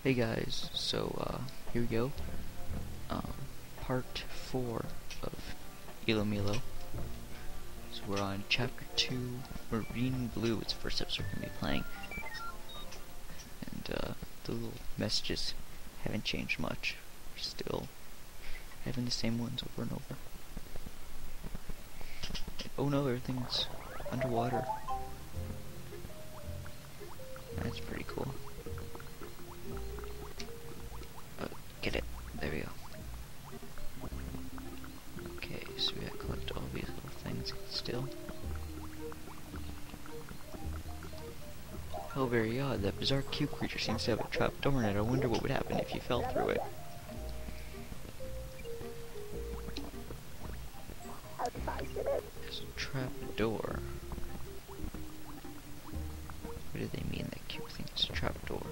Hey guys, here we go. Part 4 of Ilomilo. So we're on chapter 2, Marine Blue. It's the first episode we're going to be playing. And the little messages haven't changed much. We're still having the same ones over and over. And, oh no, everything's underwater. That's pretty cool. Get it. There we go. Okay, so we gotta collect all these little things still. How very odd. That bizarre cube creature seems to have a trap door in it. I wonder what would happen if you fell through it. There's a trap door. What do they mean that cube thinks it's a trap door?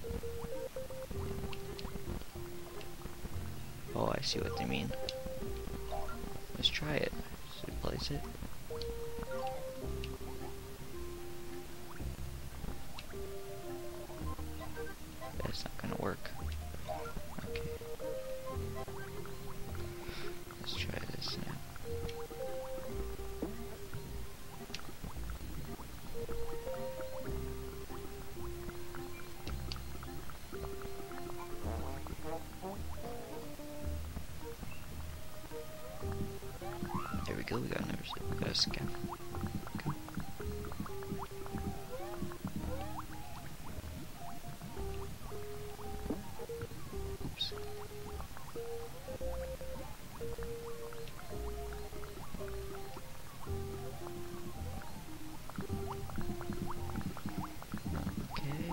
Oh, I see what they mean. Let's try it. So place it. That's not gonna work. Okay. Let's try this now. There we go, we got a scaffold. Okay. Oops. Okay.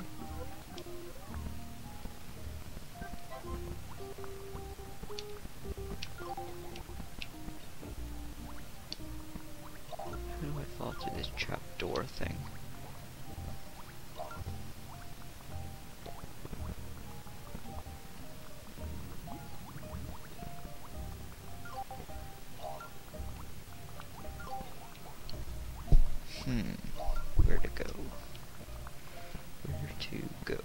How do I fall through this trapdoor thing? Where to go? Where to go?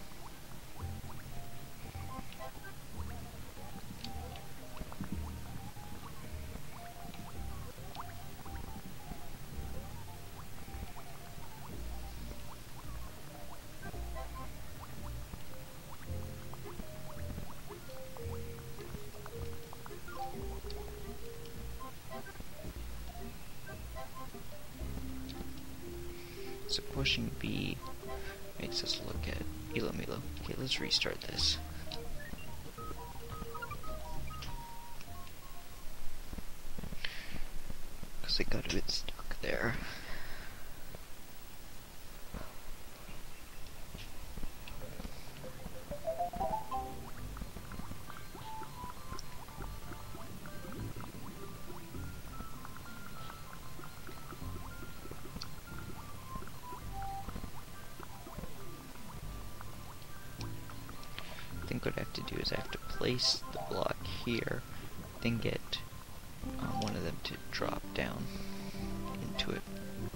So pushing B makes us look at ilomilo. Okay, let's restart this. Because I got a bit stuck there. I think what I have to do is I have to place the block here, then get one of them to drop down into it.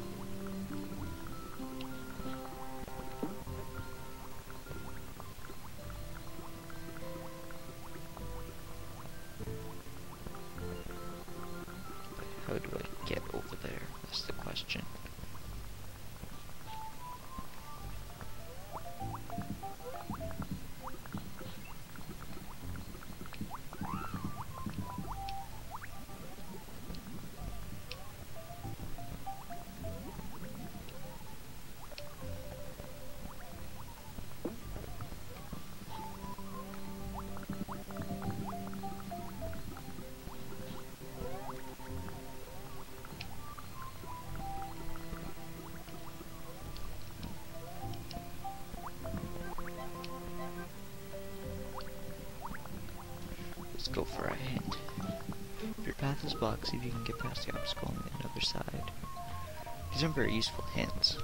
But how do I get over there? That's the question. Let's go for a hint. If your path is blocked, see if you can get past the obstacle on the other side. These are very useful hints.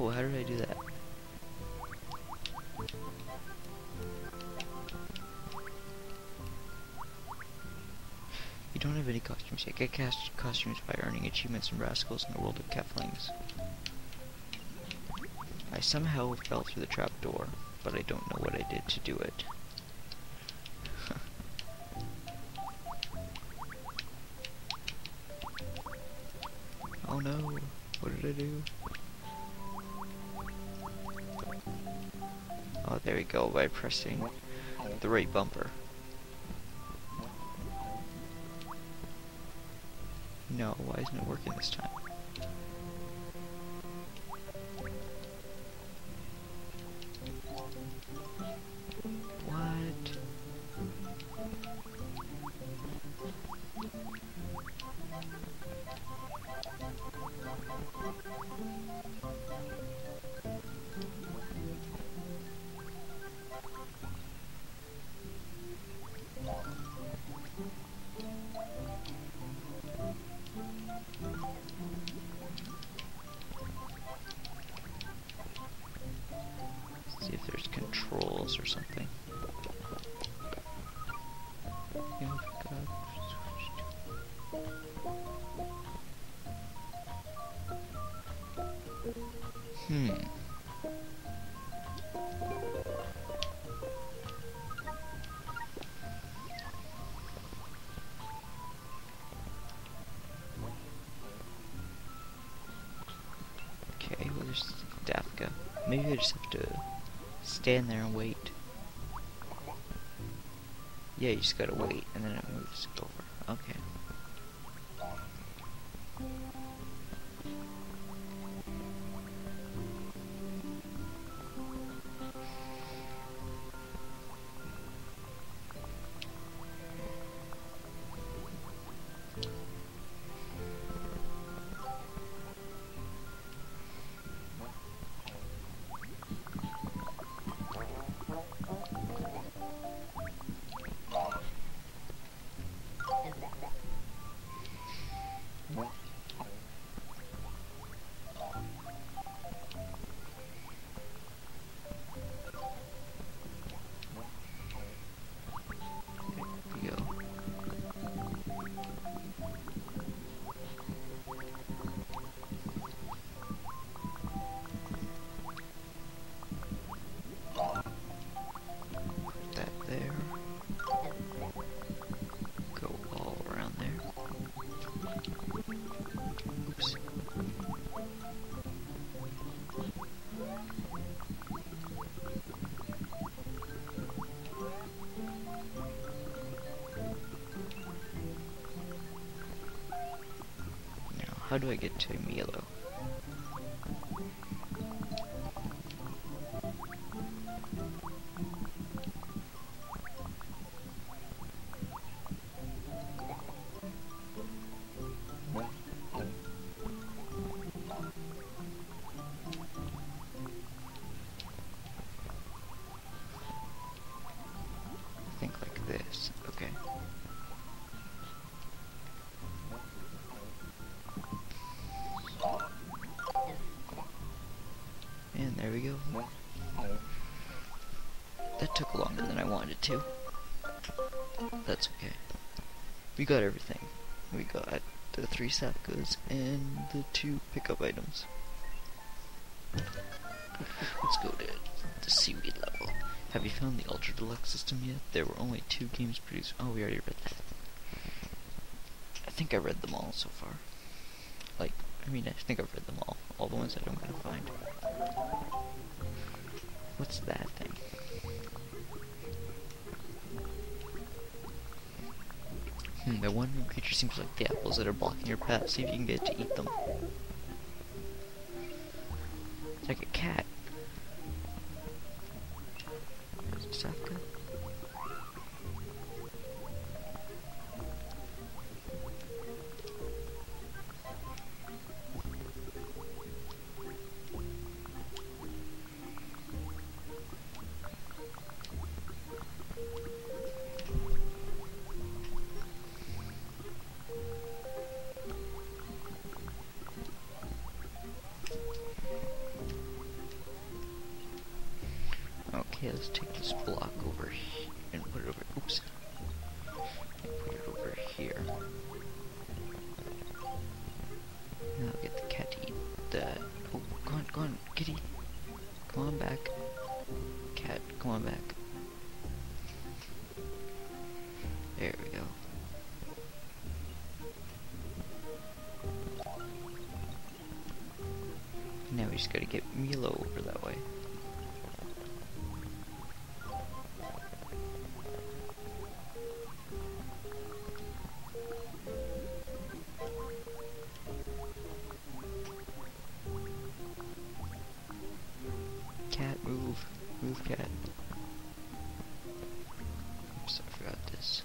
No, how did I do that? You don't have any costumes yet. Get costumes by earning achievements and rascals in the world of Keflings. I somehow fell through the trapdoor, but I don't know what I did to do it. Oh no, what did I do? Oh, there we go, by pressing the right bumper. No, why isn't it working this time? What? See if there's controls or something. Okay, well there's Dafka. Maybe I just have to stand there and wait. Yeah, you just gotta wait, and then it moves over. Okay. How do I get to Milo? I think like this. Okay. And there we go. That took longer than I wanted it to. That's okay. We got everything. We got the 3 sapkas and the 2 pickup items. Let's go to the seaweed level. Have you found the Ultra Deluxe system yet? There were only 2 games produced. Oh, we already read that. I think I read them all so far. Like, I think I've read them all. All the ones that I'm gonna find. What's that thing? The wandering creature seems like the apples that are blocking your path. See if you can get to eat them. It's like a cat. Is that good? let's take this block over here and put it over. Oops. And put it over here. Now I'll get the cat to eat the. Oh, go on, kitty. Come on back. Cat, come on back. There we go. Now we just gotta get Milo over that way. Cat, move. Move, cat. Oops, I forgot this.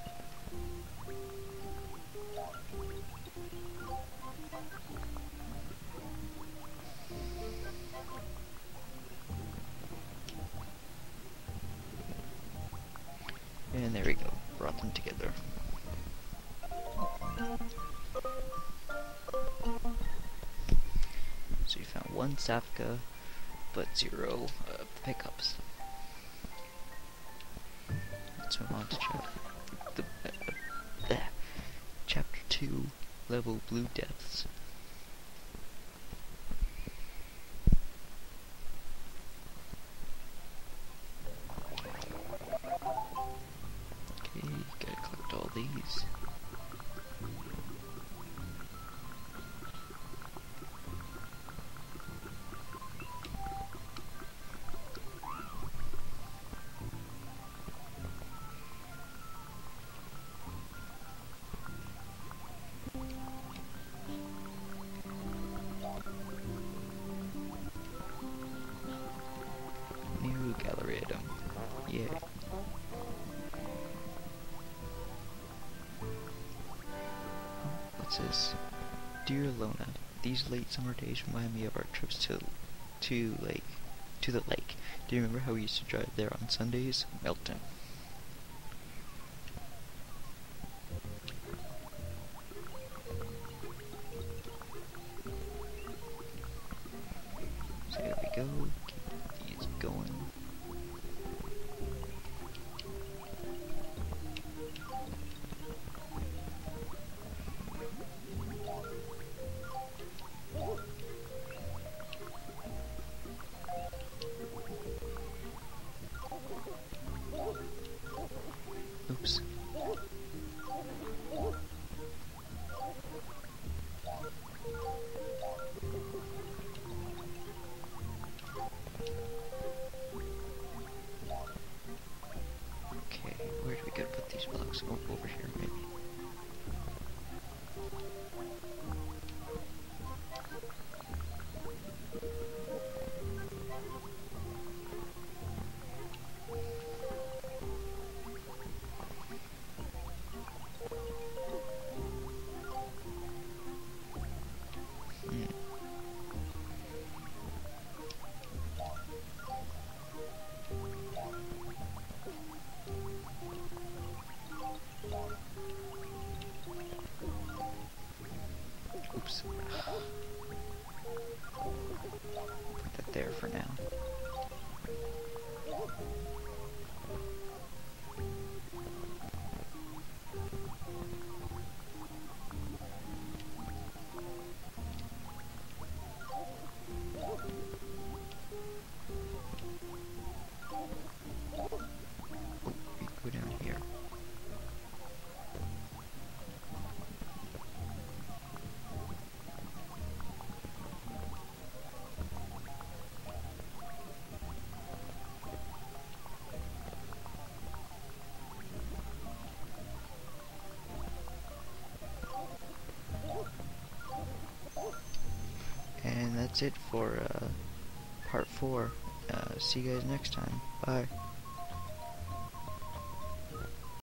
And there we go, brought them together. So you found 1 Safka, but 0 pickups. Let's move on to chapter 2, level Blue Depths. Gotta collect all these. New gallery item. Yay. What's this? Dear Lona, these late summer days remind me of our trips to the lake. Do you remember how we used to drive there on Sundays? Melton. So there we go. Keep these going. Oops. Okay, where do we gotta put these blocks? Oh, over here, maybe. Oops. Put that there for now. Go down here. And that's it for part 4. See you guys next time. Bye.